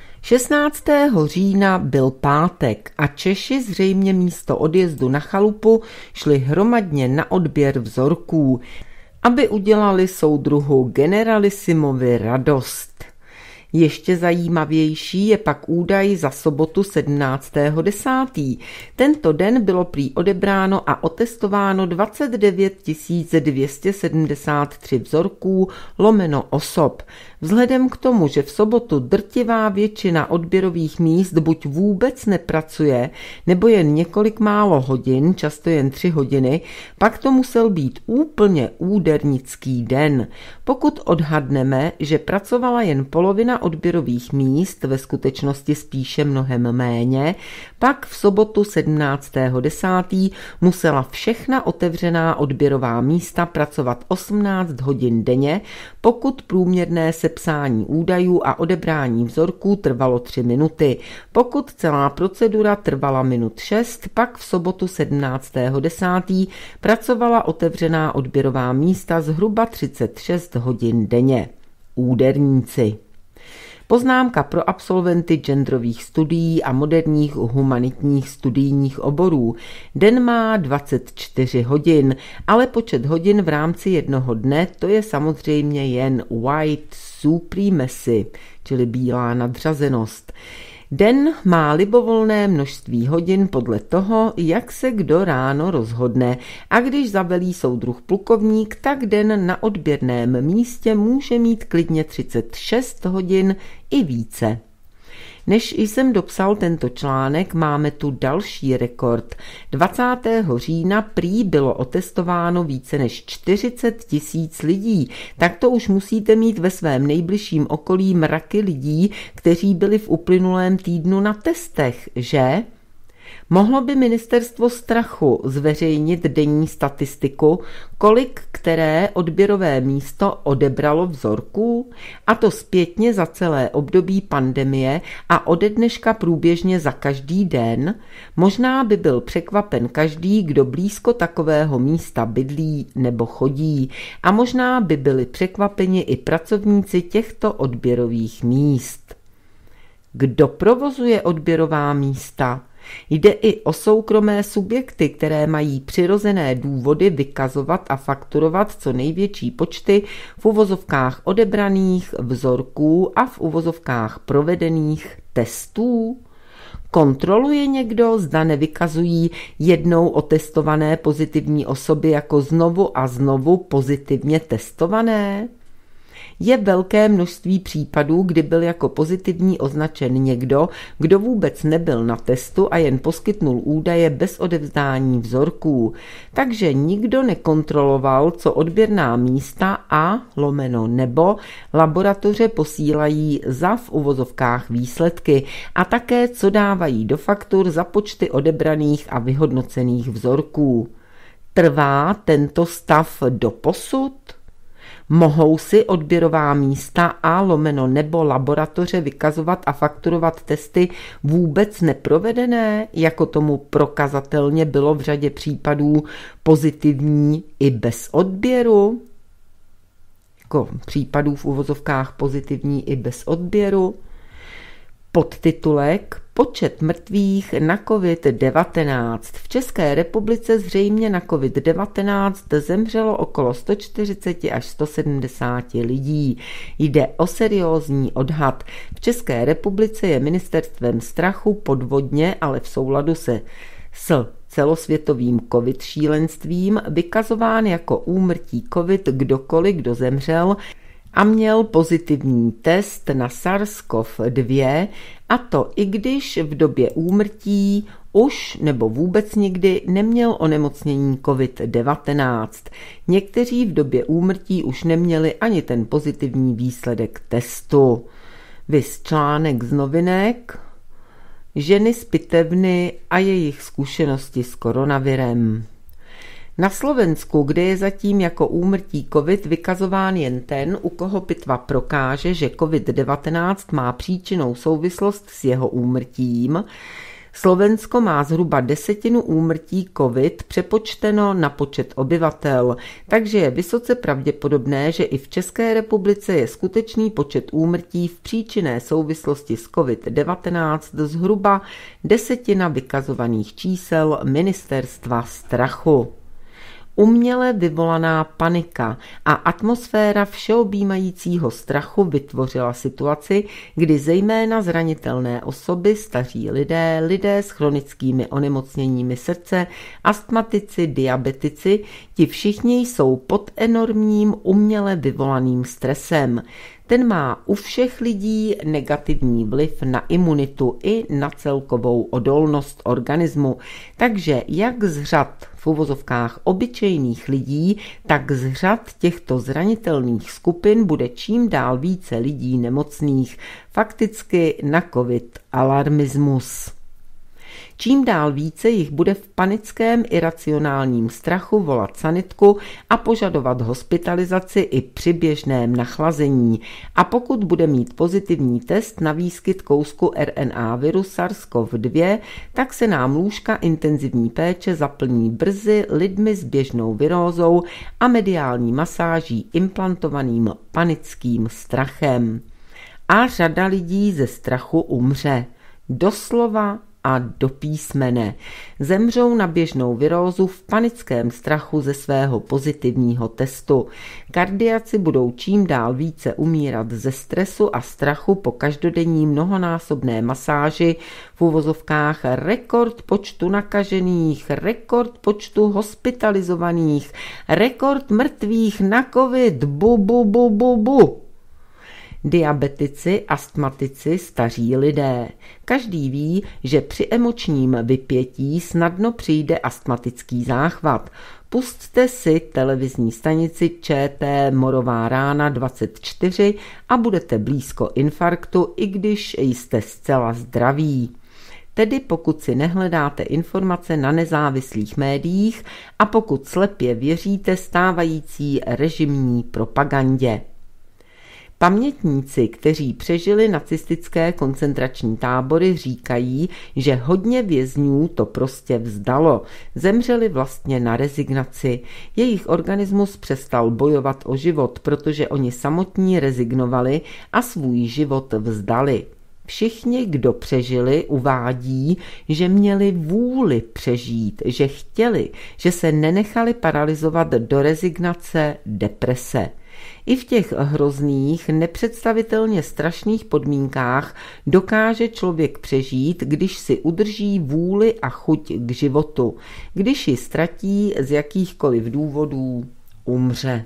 Speaker 1: šestnáctého října byl pátek a Češi zřejmě místo odjezdu na chalupu šli hromadně na odběr vzorků, aby udělali soudruhu generalisimovi radost. Ještě zajímavější je pak údaj za sobotu sedmnáctého desátého Tento den bylo prý odebráno a otestováno dvacet devět tisíc dvě stě sedmdesát tři vzorků lomeno osob. Vzhledem k tomu, že v sobotu drtivá většina odběrových míst buď vůbec nepracuje, nebo jen několik málo hodin, často jen tři hodiny, pak to musel být úplně údernický den. Pokud odhadneme, že pracovala jen polovina odběrových míst, ve skutečnosti spíše mnohem méně, pak v sobotu sedmnáctého desátého musela všechna otevřená odběrová místa pracovat osmnáct hodin denně, pokud průměrné sepsání údajů a odebrání vzorků trvalo tři minuty. Pokud celá procedura trvala minut šest, pak v sobotu sedmnáctého desátého pracovala otevřená odběrová místa zhruba třicet šest hodin denně. Úderníci. Poznámka pro absolventy genderových studií a moderních humanitních studijních oborů. Den má dvacet čtyři hodin, ale počet hodin v rámci jednoho dne to je samozřejmě jen white supremacy, čili bílá nadřazenost. Den má libovolné množství hodin podle toho, jak se kdo ráno rozhodne, a když zavelí soudruh plukovník, tak den na odběrném místě může mít klidně třicet šest hodin i více. Než jsem dopsal tento článek, máme tu další rekord. dvacátého října prý bylo otestováno více než čtyřicet tisíc lidí, tak to už musíte mít ve svém nejbližším okolí mraky lidí, kteří byli v uplynulém týdnu na testech, že? Mohlo by ministerstvo strachu zveřejnit denní statistiku, kolik které odběrové místo odebralo vzorků, a to zpětně za celé období pandemie a ode dneška průběžně za každý den? Možná by byl překvapen každý, kdo blízko takového místa bydlí nebo chodí, a možná by byli překvapeni i pracovníci těchto odběrových míst. Kdo provozuje odběrová místa? Jde i o soukromé subjekty, které mají přirozené důvody vykazovat a fakturovat co největší počty v uvozovkách odebraných vzorků a v uvozovkách provedených testů. Kontroluje někdo, zda nevykazují jednou otestované pozitivní osoby jako znovu a znovu pozitivně testované? Je velké množství případů, kdy byl jako pozitivní označen někdo, kdo vůbec nebyl na testu a jen poskytnul údaje bez odevzdání vzorků. Takže nikdo nekontroloval, co odběrná místa a lomeno nebo laboratoře posílají za v uvozovkách výsledky a také co dávají do faktur za počty odebraných a vyhodnocených vzorků. Trvá tento stav doposud? Mohou si odběrová místa a lomeno nebo laboratoře vykazovat a fakturovat testy vůbec neprovedené, jako tomu prokazatelně bylo v řadě případů pozitivní i bez odběru? Jako případů v uvozovkách pozitivní i bez odběru? Podtitulek Počet mrtvých na covid devatenáct. V České republice zřejmě na covid devatenáct zemřelo okolo sto čtyřicet až sto sedmdesát lidí. Jde o seriózní odhad. V České republice je ministerstvem strachu podvodně, ale v souladu se s celosvětovým covid šílenstvím vykazován jako úmrtí covid kdokoliv, kdo zemřel a měl pozitivní test na SARS-C o V dva, a to i když v době úmrtí už nebo vůbec nikdy neměl onemocnění covid devatenáct. Někteří v době úmrtí už neměli ani ten pozitivní výsledek testu. Viz článek z novinek Ženy z pitevny a jejich zkušenosti s koronavirem. Na Slovensku, kde je zatím jako úmrtí covid vykazován jen ten, u koho pitva prokáže, že covid devatenáct má příčinnou souvislost s jeho úmrtím, Slovensko má zhruba desetinu úmrtí covid přepočteno na počet obyvatel, takže je vysoce pravděpodobné, že i v České republice je skutečný počet úmrtí v příčinné souvislosti s covid devatenáct zhruba desetina vykazovaných čísel Ministerstva strachu. Uměle vyvolaná panika a atmosféra všeobjímajícího strachu vytvořila situaci, kdy zejména zranitelné osoby, staří lidé, lidé s chronickými onemocněními srdce, astmatici, diabetici, ti všichni jsou pod enormním uměle vyvolaným stresem. Ten má u všech lidí negativní vliv na imunitu i na celkovou odolnost organismu. Takže jak z řad v uvozovkách obyčejných lidí, tak z řad těchto zranitelných skupin bude čím dál více lidí nemocných. Fakticky na covid alarmismus. Čím dál více jich bude v panickém iracionálním strachu volat sanitku a požadovat hospitalizaci i při běžném nachlazení. A pokud bude mít pozitivní test na výskyt kousku R N A viru SARS-C o V dva, tak se nám lůžka intenzivní péče zaplní brzy lidmi s běžnou virózou a mediální masáží implantovaným panickým strachem. A řada lidí ze strachu umře. Doslova a do písmene. Zemřou na běžnou virózu v panickém strachu ze svého pozitivního testu. Kardiaci budou čím dál více umírat ze stresu a strachu po každodenní mnohonásobné masáži, v uvozovkách rekord počtu nakažených, rekord počtu hospitalizovaných, rekord mrtvých na covid, bu, bu, bu, bu, bu. Diabetici, astmatici, staří lidé. Každý ví, že při emočním vypětí snadno přijde astmatický záchvat. Pusťte si televizní stanici Č T Morová rána dvacet čtyři a budete blízko infarktu, i když jste zcela zdraví. Tedy pokud si nehledáte informace na nezávislých médiích a pokud slepě věříte stávající režimní propagandě. Pamětníci, kteří přežili nacistické koncentrační tábory, říkají, že hodně vězňů to prostě vzdalo. Zemřeli vlastně na rezignaci. Jejich organismus přestal bojovat o život, protože oni samotní rezignovali a svůj život vzdali. Všichni, kdo přežili, uvádí, že měli vůli přežít, že chtěli, že se nenechali paralyzovat do rezignace, deprese. I v těch hrozných, nepředstavitelně strašných podmínkách dokáže člověk přežít, když si udrží vůli a chuť k životu. Když ji ztratí z jakýchkoliv důvodů, umře.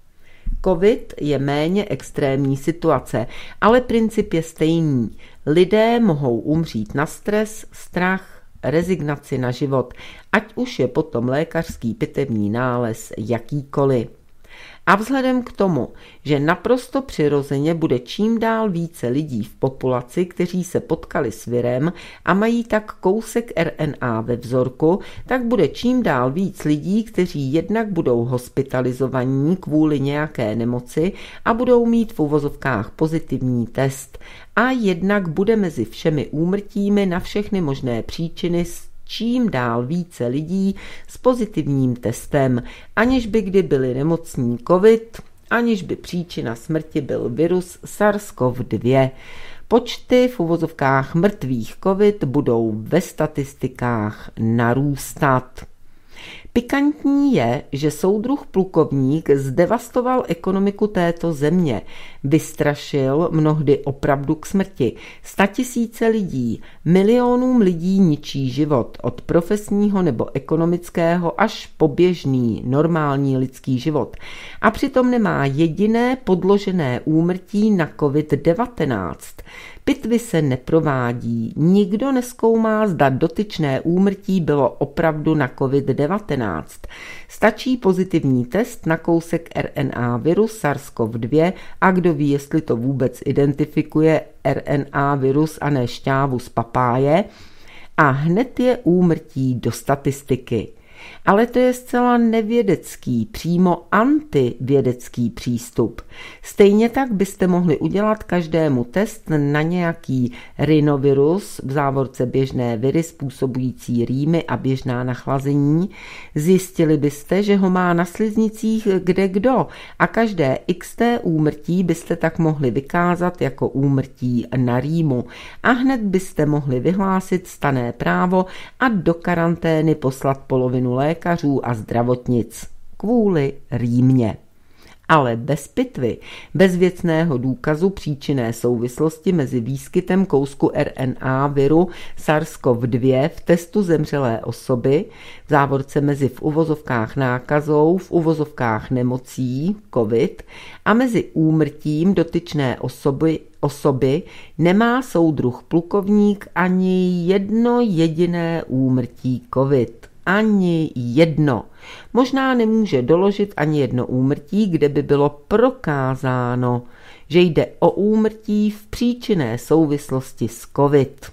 Speaker 1: Covid je méně extrémní situace, ale princip je stejný. Lidé mohou umřít na stres, strach, rezignaci na život, ať už je potom lékařský pitevní nález jakýkoliv. A vzhledem k tomu, že naprosto přirozeně bude čím dál více lidí v populaci, kteří se potkali s virem a mají tak kousek R N A ve vzorku, tak bude čím dál víc lidí, kteří jednak budou hospitalizovaní kvůli nějaké nemoci a budou mít v uvozovkách pozitivní test. A jednak bude mezi všemi úmrtími na všechny možné příčiny čím dál více lidí s pozitivním testem, aniž by kdy byli nemocní covid, aniž by příčina smrti byl virus SARS-C o V dva. Počty v uvozovkách mrtvých covid budou ve statistikách narůstat. Pikantní je, že soudruh plukovník zdevastoval ekonomiku této země, vystrašil mnohdy opravdu k smrti. Statisíce lidí, milionům lidí ničí život, od profesního nebo ekonomického až po běžný, normální lidský život. A přitom nemá jediné podložené úmrtí na covid devatenáct. Pitvy se neprovádí, nikdo nezkoumá, zda dotyčné úmrtí bylo opravdu na covid devatenáct. Stačí pozitivní test na kousek R N A viru SARS-C o V dva a kdo ví, jestli to vůbec identifikuje R N A virus a ne šťávu z papáje, a hned je úmrtí do statistiky. Ale to je zcela nevědecký, přímo antivědecký přístup. Stejně tak byste mohli udělat každému test na nějaký rhinovirus, v závorce běžné viry způsobující rýmy a běžná nachlazení. Zjistili byste, že ho má na sliznicích kde kdo a každé x té úmrtí byste tak mohli vykázat jako úmrtí na rýmu a hned byste mohli vyhlásit stanné právo a do karantény poslat polovinu lékařů a zdravotnic kvůli rýmě. Ale bez pitvy, bez věcného důkazu příčinné souvislosti mezi výskytem kousku R N A viru SARS-CoV dva v testu zemřelé osoby, v závorce mezi v uvozovkách nákazou, v uvozovkách nemocí COVID a mezi úmrtím dotyčné osoby, osoby nemá soudruh plukovník ani jedno jediné úmrtí COVID. Ani jedno. Možná nemůže doložit ani jedno úmrtí, kde by bylo prokázáno, že jde o úmrtí v příčinné souvislosti s COVID.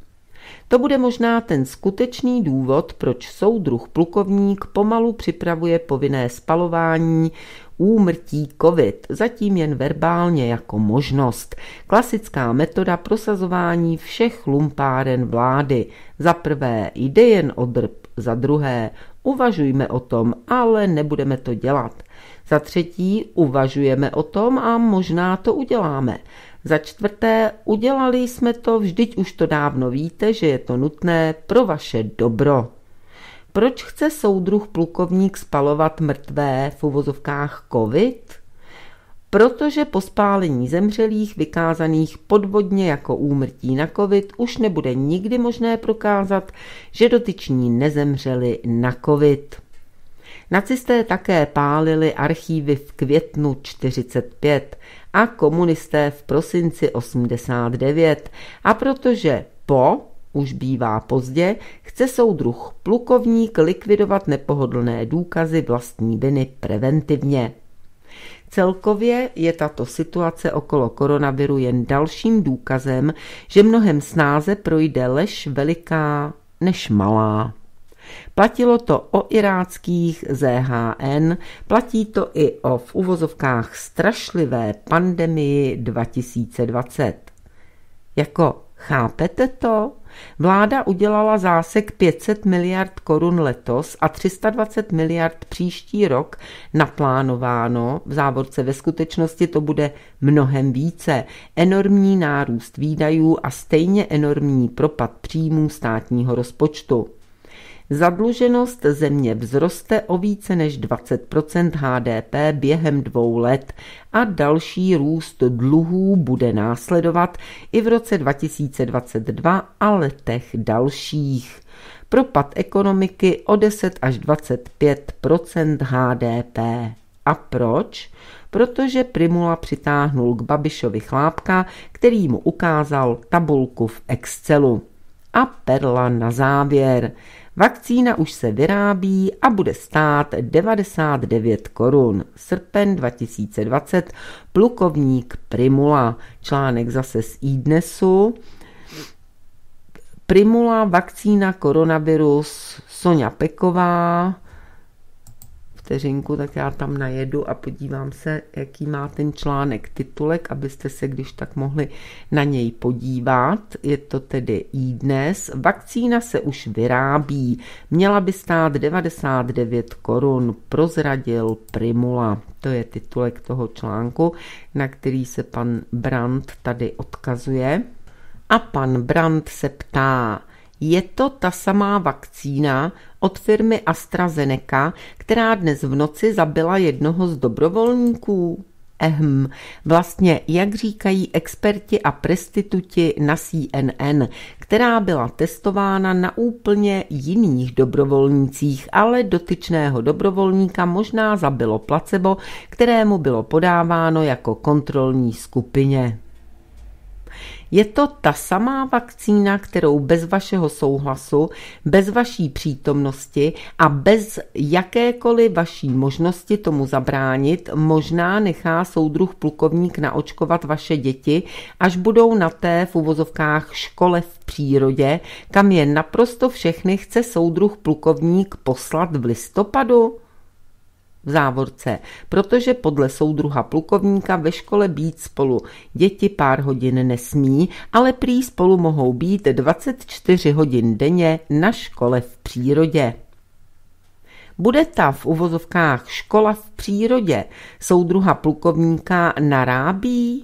Speaker 1: To bude možná ten skutečný důvod, proč soudruh plukovník pomalu připravuje povinné spalování úmrtí COVID, zatím jen verbálně jako možnost. Klasická metoda prosazování všech lumpáren vlády. Za prvé jde jen o drb, za druhé uvažujme o tom, ale nebudeme to dělat. Za třetí uvažujeme o tom a možná to uděláme. Za čtvrté udělali jsme to, vždyť už to dávno víte, že je to nutné pro vaše dobro. Proč chce soudruh plukovník spalovat mrtvé v uvozovkách COVID? Protože po spálení zemřelých vykázaných podvodně jako úmrtí na COVID už nebude nikdy možné prokázat, že dotyční nezemřeli na COVID. Nacisté také pálili archívy v květnu čtyřicet pět a komunisté v prosinci osmdesát devět a protože po už bývá pozdě, chce soudruh plukovník likvidovat nepohodlné důkazy vlastní viny preventivně. Celkově je tato situace okolo koronaviru jen dalším důkazem, že mnohem snáze projde lež veliká než malá. Platilo to o iráckých Z H N, platí to i o v uvozovkách strašlivé pandemii dva tisíce dvacet. Jako chápete to? Vláda udělala zásek pět set miliard korun letos a tři sta dvacet miliard příští rok naplánováno, v závorce ve skutečnosti to bude mnohem více, enormní nárůst výdajů a stejně enormní propad příjmů státního rozpočtu. Zadluženost země vzroste o více než dvacet procent H D P během dvou let a další růst dluhů bude následovat i v roce dva tisíce dvacet dva a letech dalších. Propad ekonomiky o deset až dvacet pět procent H D P. A proč? Protože Prymula přitáhnul k Babišovi chlápka, který mu ukázal tabulku v Excelu. A perla na závěr. Vakcína už se vyrábí a bude stát devadesát devět korun. Srpen dva tisíce dvacet, plukovník Prymula. Článek zase z iDnesu. Prymula, vakcína, koronavirus, Soňa Peková. Vteřinku, tak já tam najedu a podívám se, jaký má ten článek titulek, abyste se když tak mohli na něj podívat. Je to tedy iDnes. Vakcína se už vyrábí. Měla by stát devadesát devět korun, prozradil Prymula. To je titulek toho článku, na který se pan Brandt tady odkazuje. A pan Brandt se ptá, je to ta samá vakcína od firmy AstraZeneca, která dnes v noci zabila jednoho z dobrovolníků? Ehm, vlastně, jak říkají experti a prestituti na C N N, která byla testována na úplně jiných dobrovolnících, ale dotyčného dobrovolníka možná zabilo placebo, kterému bylo podáváno jako kontrolní skupině. Je to ta samá vakcína, kterou bez vašeho souhlasu, bez vaší přítomnosti a bez jakékoliv vaší možnosti tomu zabránit možná nechá soudruh plukovník naočkovat vaše děti, až budou na té v uvozovkách škole v přírodě, kam je naprosto všechny chce soudruh plukovník poslat v listopadu? V závorce, protože podle soudruha plukovníka ve škole být spolu děti pár hodin nesmí, ale prý spolu mohou být dvacet čtyři hodin denně na škole v přírodě. Bude ta v uvozovkách škola v přírodě soudruha plukovníka narábí?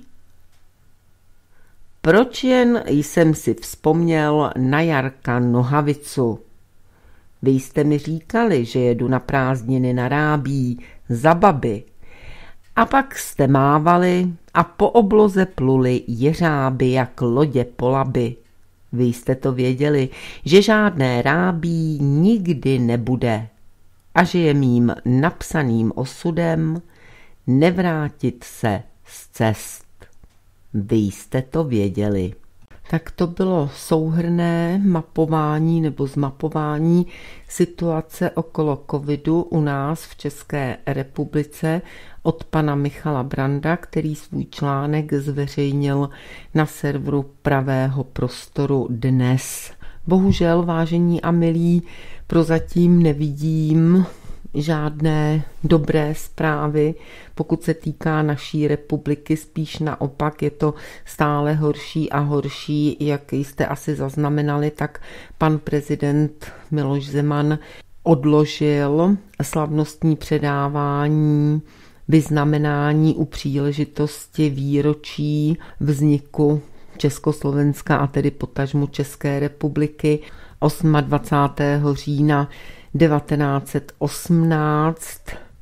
Speaker 1: Proč jen jsem si vzpomněl na Jarka Nohavicu? Vy jste mi říkali, že jedu na prázdniny na Rábí za baby. A pak jste mávali a po obloze pluli jeřáby jak lodě po Labi. Vy jste to věděli, že žádné Rábí nikdy nebude a že je mým napsaným osudem nevrátit se z cest. Vy jste to věděli. Tak to bylo souhrnné mapování nebo zmapování situace okolo covidu u nás v České republice od pana Michala Branda, který svůj článek zveřejnil na serveru Pravého prostoru dnes. Bohužel, vážení a milí, prozatím nevidím žádné dobré zprávy, pokud se týká naší republiky, spíš naopak je to stále horší a horší, jak jste asi zaznamenali, tak pan prezident Miloš Zeman odložil slavnostní předávání vyznamenání u příležitosti výročí vzniku Československa a tedy potažmu České republiky dvacátého osmého října devatenáct set osmnáct,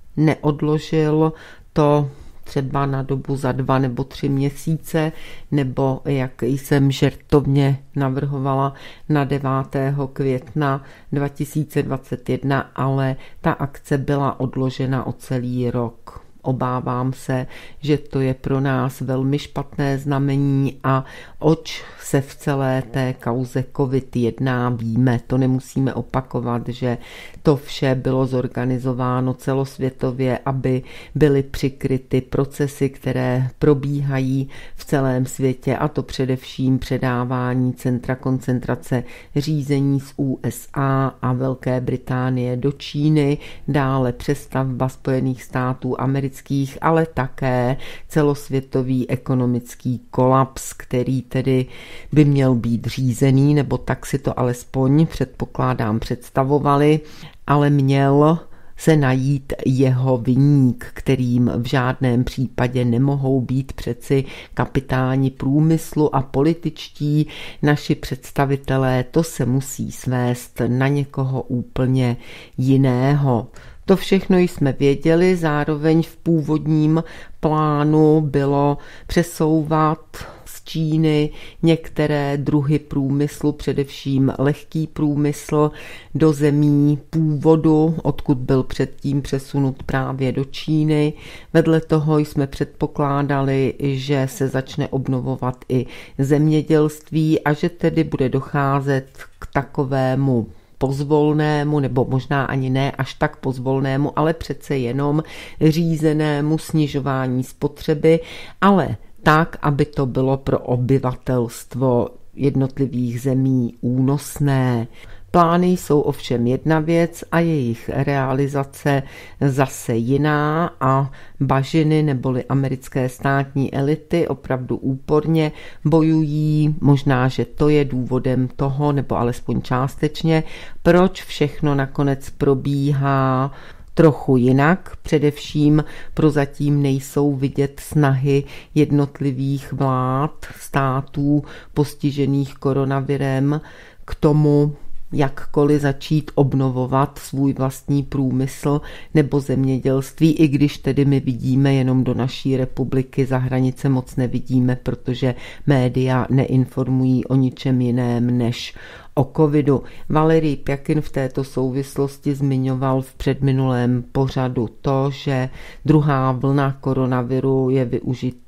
Speaker 1: neodložil to třeba na dobu za dva nebo tři měsíce, nebo jak jsem žertovně navrhovala na devátého května dva tisíce dvacet jedna, ale ta akce byla odložena o celý rok. Obávám se, že to je pro nás velmi špatné znamení a oč se v celé té kauze covid jedná, víme, to nemusíme opakovat, že to vše bylo zorganizováno celosvětově, aby byly přikryty procesy, které probíhají v celém světě, a to především předávání centra koncentrace řízení z U S A a Velké Británie do Číny, dále přestavba Spojených států amerických, ale také celosvětový ekonomický kolaps, který tedy by měl být řízený, nebo tak si to alespoň předpokládám představovali, ale měl se najít jeho viník, kterým v žádném případě nemohou být přeci kapitáni průmyslu a političtí naši představitelé, to se musí svést na někoho úplně jiného. To všechno jsme věděli, zároveň v původním plánu bylo přesouvat z Číny některé druhy průmyslu, především lehký průmysl, do zemí původu, odkud byl předtím přesunut právě do Číny. Vedle toho jsme předpokládali, že se začne obnovovat i zemědělství a že tedy bude docházet k takovému pozvolnému, nebo možná ani ne až tak pozvolnému, ale přece jenom řízenému snižování spotřeby, ale tak, aby to bylo pro obyvatelstvo jednotlivých zemí únosné. Plány jsou ovšem jedna věc a jejich realizace zase jiná a bažiny neboli americké státní elity opravdu úporně bojují, možná, že to je důvodem toho, nebo alespoň částečně, proč všechno nakonec probíhá trochu jinak. Především prozatím nejsou vidět snahy jednotlivých vlád, států postižených koronavirem k tomu, jakkoliv začít obnovovat svůj vlastní průmysl nebo zemědělství, i když tedy my vidíme jenom do naší republiky, za hranice moc nevidíme, protože média neinformují o ničem jiném než o covidu. Valerij Pjakin v této souvislosti zmiňoval v předminulém pořadu to, že druhá vlna koronaviru je využit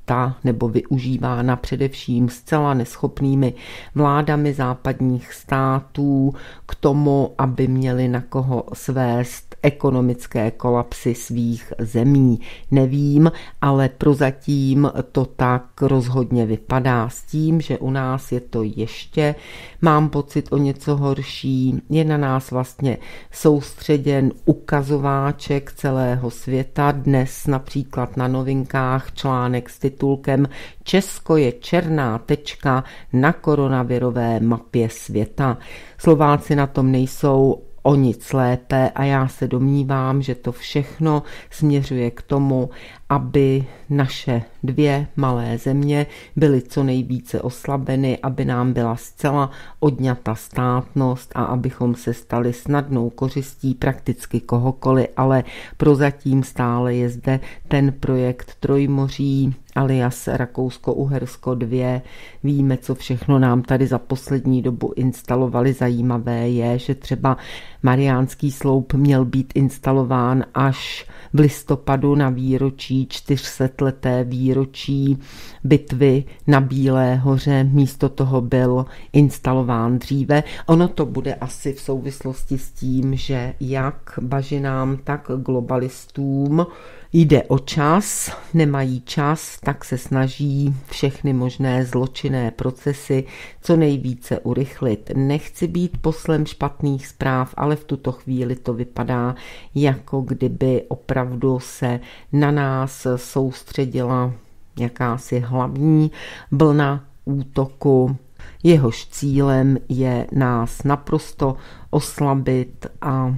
Speaker 1: využita nebo využívána především zcela neschopnými vládami západních států k tomu, aby měli na koho svést ekonomické kolapsy svých zemí. Nevím, ale prozatím to tak rozhodně vypadá, s tím, že u nás je to ještě, mám pocit, o něco horší. Je na nás vlastně soustředěn ukazováček celého světa. Dnes například na Novinkách článek s titulkem Česko je černá tečka na koronavirové mapě světa. Slováci na tom nejsou o nic lépe a já se domnívám, že to všechno směřuje k tomu, aby naše dvě malé země byly co nejvíce oslabeny, aby nám byla zcela odňata státnost a abychom se stali snadnou kořistí prakticky kohokoliv, ale prozatím stále je zde ten projekt Trojmoří alias Rakousko-Uhersko dva. Víme, co všechno nám tady za poslední dobu instalovali. Zajímavé je, že třeba Mariánský sloup měl být instalován až v listopadu na výročí, čtyřsetleté výročí bitvy na Bílé hoře. Místo toho byl instalován dříve. Ono to bude asi v souvislosti s tím, že jak bažinám, tak globalistům jde o čas, nemají čas, tak se snaží všechny možné zločinné procesy co nejvíce urychlit. Nechci být poslem špatných zpráv, ale v tuto chvíli to vypadá, jako kdyby opravdu se na nás soustředila jakási hlavní vlna útoku. Jehož cílem je nás naprosto oslabit a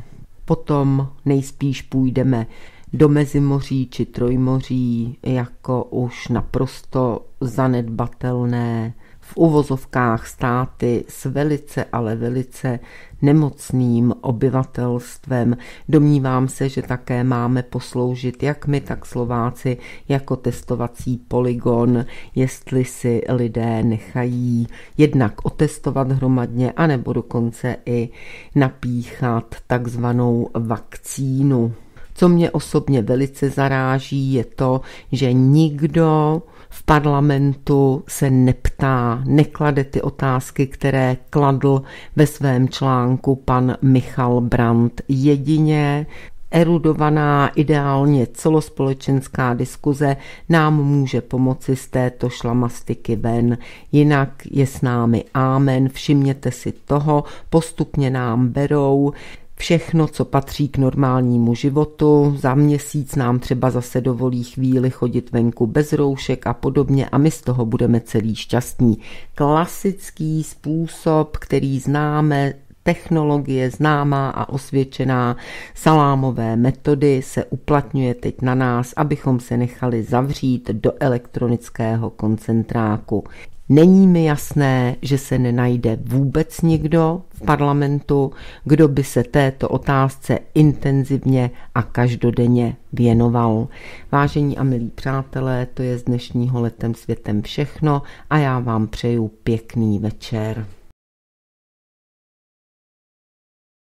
Speaker 1: potom nejspíš půjdeme do Mezimoří či Trojmoří jako už naprosto zanedbatelné v uvozovkách státy s velice, ale velice nemocným obyvatelstvem. Domnívám se, že také máme posloužit jak my, tak Slováci jako testovací polygon, jestli si lidé nechají jednak otestovat hromadně, anebo dokonce i napíchat takzvanou vakcínu. Co mě osobně velice zaráží, je to, že nikdo v parlamentu se neptá, neklade ty otázky, které kladl ve svém článku pan Michal Brandt. Jedině erudovaná, ideálně celospolečenská diskuze nám může pomoci z této šlamastiky ven. Jinak je s námi ámen, všimněte si toho, postupně nám berou všechno, co patří k normálnímu životu. Za měsíc nám třeba zase dovolí chvíli chodit venku bez roušek a podobně a my z toho budeme celý šťastní. Klasický způsob, který známe, technologie známá a osvědčená, salámové metody se uplatňuje teď na nás, abychom se nechali zavřít do elektronického koncentráku. Není mi jasné, že se nenajde vůbec nikdo v parlamentu, kdo by se této otázce intenzivně a každodenně věnoval. Vážení a milí přátelé, to je z dnešního Letem světem všechno a já vám přeju pěkný večer.